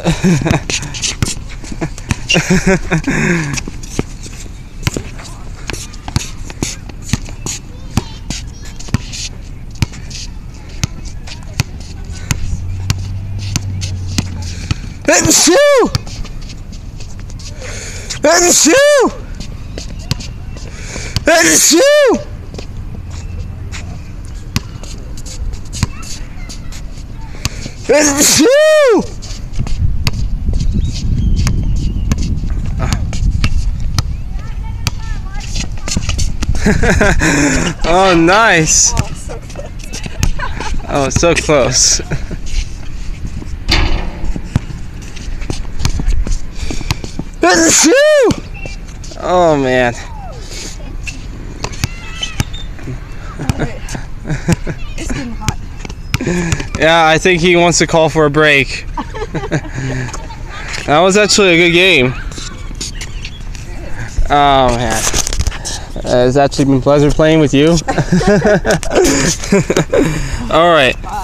And shoe! And shoe! And shoe! And shoe! Oh, nice! Oh, so close. And shoe! Oh man. It's getting hot. Yeah, I think he wants to call for a break. That was actually a good game. Oh man. It's actually been a pleasure playing with you. All right.